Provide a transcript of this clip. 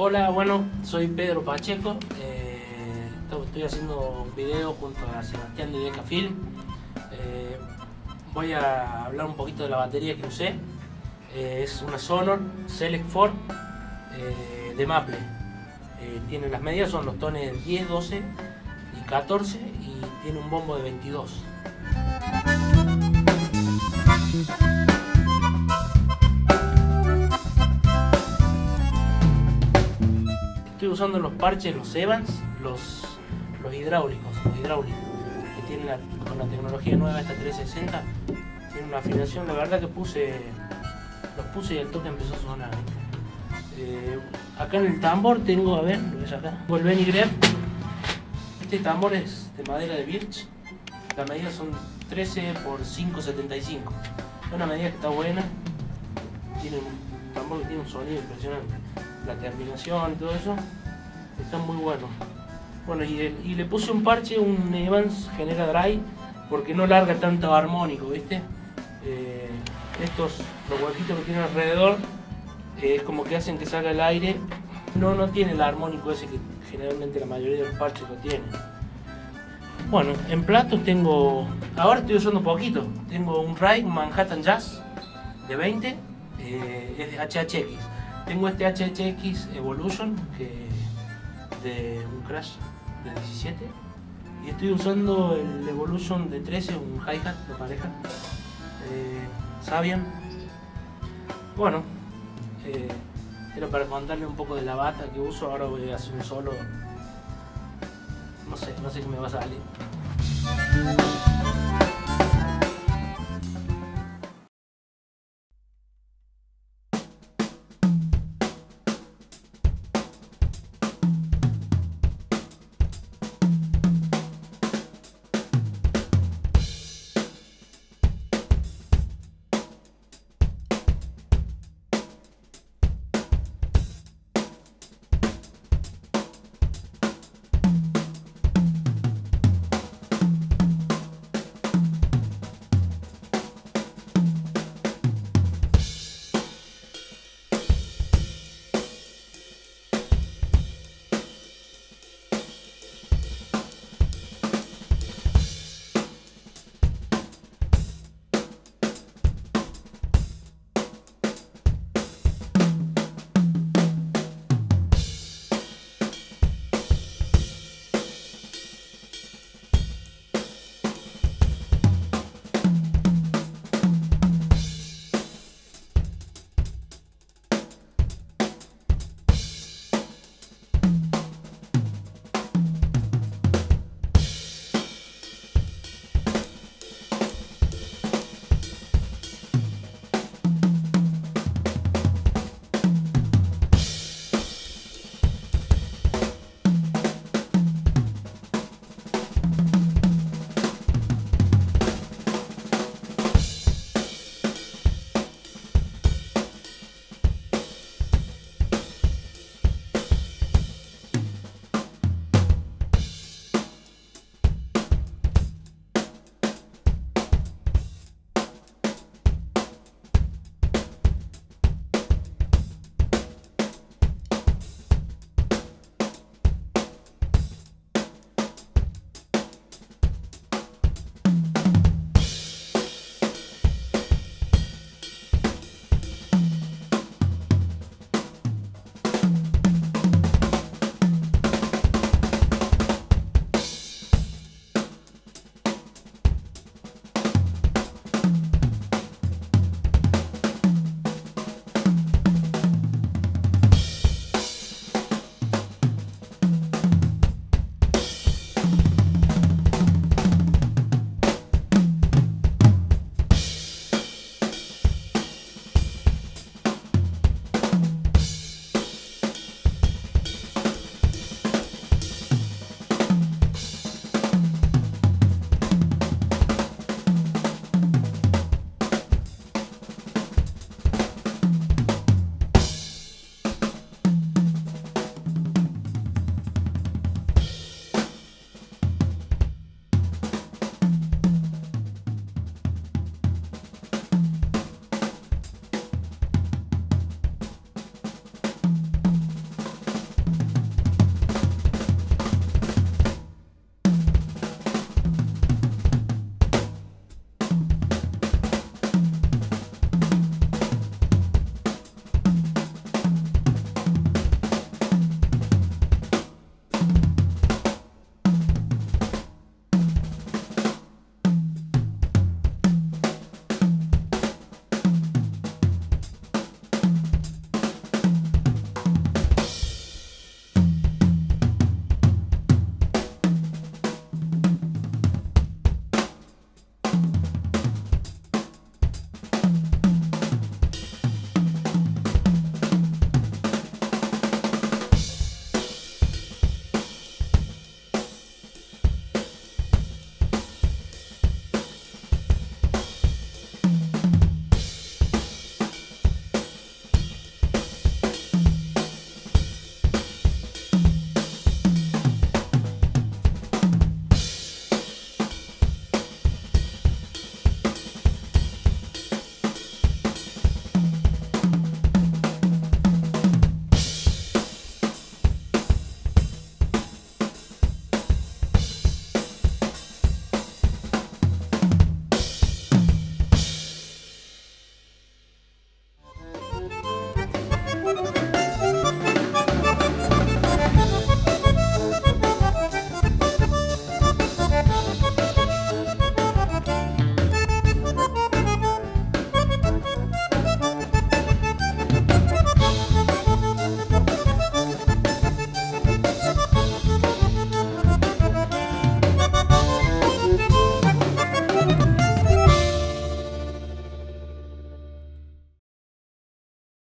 Hola, bueno, soy Pedro Pacheco. Estoy haciendo un video junto a Sebastián de Decafilm. Voy a hablar un poquito de la batería que usé. Es una Sonor Select 4 de Maple. Tiene las medidas, son los tones 10, 12 y 14 y tiene un bombo de 22. Estoy usando los parches, los Evans, los hidráulicos, que tienen con la tecnología nueva esta 360, tiene una afinación, la verdad que los puse y el toque empezó a sonar. Acá en el tambor tengo, a ver, lo ves acá, el Benny Greb. Este tambor es de madera de birch, las medidas son 13 x 5,75, es una medida que está buena, tiene un tambor que tiene un sonido impresionante, la terminación y todo eso está muy bueno. Bueno, y le puse un parche, un Evans Genera Dry, porque no larga tanto armónico, ¿viste? Los huequitos que tiene alrededor, es como que hacen que salga el aire. No tiene el armónico ese que generalmente la mayoría de los parches lo tienen. Bueno, en platos tengo, ahora estoy usando poquito, tengo un Ray, un Manhattan Jazz de 20, es de HHX. Tengo este HHX Evolution de un Crash de 17 y estoy usando el Evolution de 13, un hi-hat de pareja, Sabian. Bueno, era para contarle un poco de la bata que uso. Ahora voy a hacer un solo, no sé qué me va a salir.